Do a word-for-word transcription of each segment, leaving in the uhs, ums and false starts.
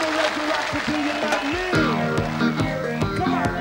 a reggae rocker, do you love me? Come on.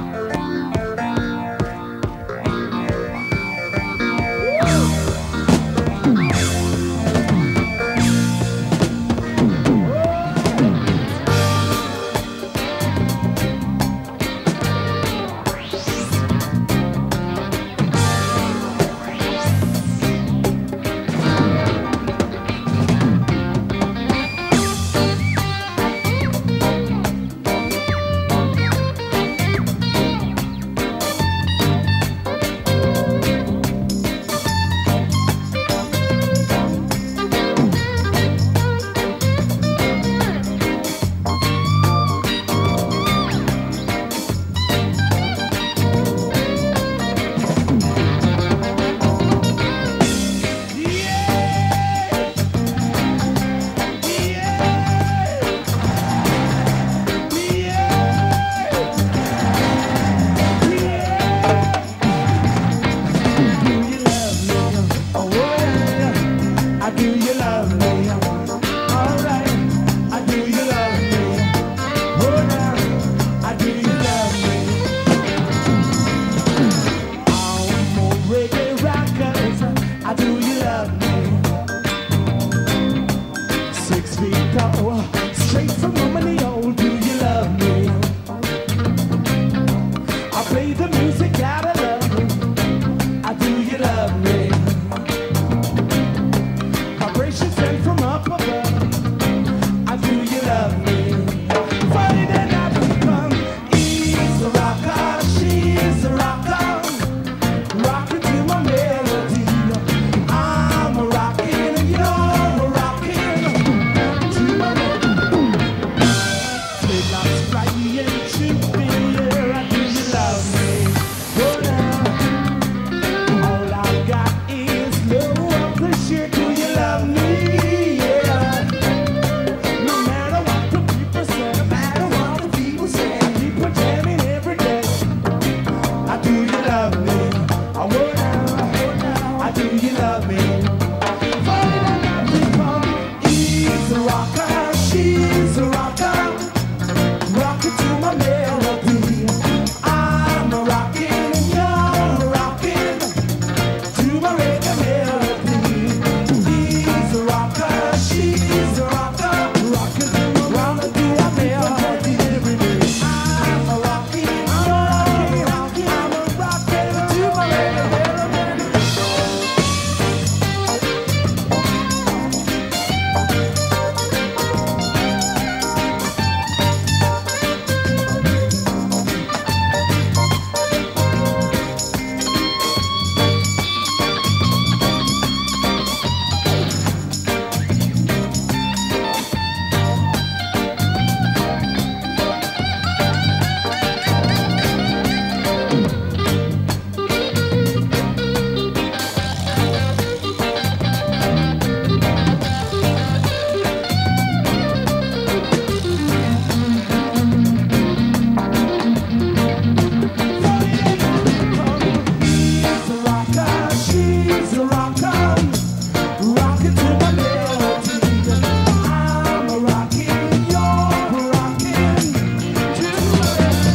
Straight from Romany, oh, do you love me? I play the music out of love. I do you love me? Vibrations sent from up above. I do you love me? Funny that I become. He's a rocker, she's a rocker, rocking to my melody. I'm a rockin', and you're a rockin' to my melody. Dreadlocks flying to me, yeah, I do you love me? Oh, now, all I've got is love of the shit. Do you love me? Yeah. No matter what the people say, no matter what the people say, people jamming every day. I do you love me? Oh, now, I do you love me? Funny that I become. He's a rocker, she's a rocker, rockin' to my melody. I'm a rockin', and you're a rockin' to my reggae melody. He's a rocker, she's a rocker, rockin' to my wanna do a melody every day. I'm a rockin', I'm a rockin', I'm a rockin' to my reggae melody. He's a rocker, she's a rocker, rockin' to my melody. I'm a rockin', you're a rockin' to my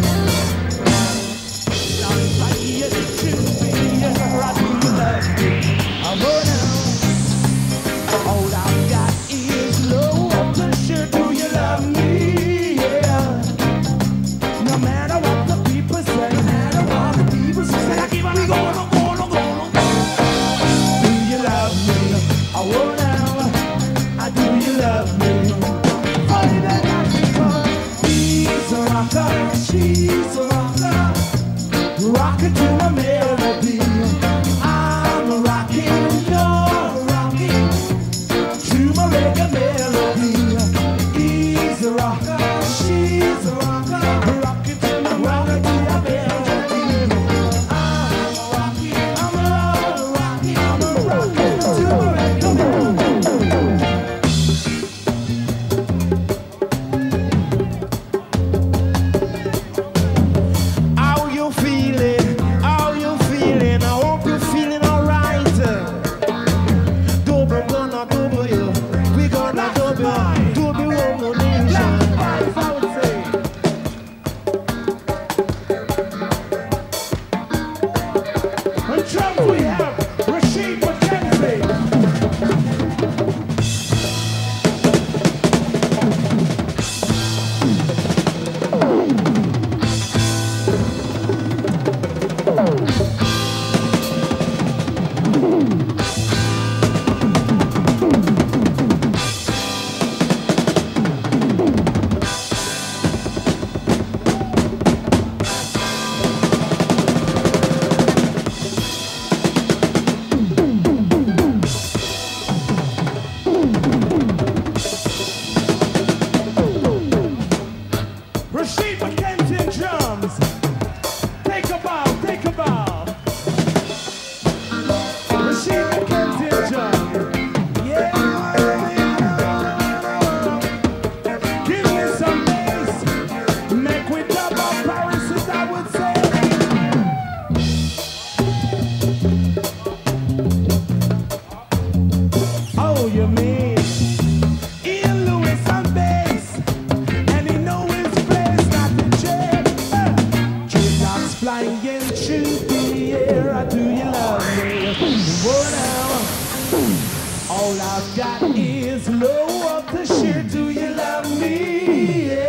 melody. Flying to me, yeah, I do you love me? I'm on now. All I've got is low up the shit. Do you love me? Yeah. No matter what the people say, no matter what the people say, I keep on going, on, going, on, going, on. Do you love me? Oh, now, I do you love me? Funny that I become. He's a rocker, she's a rocker, rockin' to my melody. I'm a rockin', you're a rockin' to my reggae melody. He's a rocker, she's a rocker, rockin' to my melody. I'm a rockin', I'm a rockin', I'm a rockin' to my reggae melody. How you feeling? How you feeling? I hope you're feeling alright. Double gonna double you. We gonna double, double one more nation. me, yeah.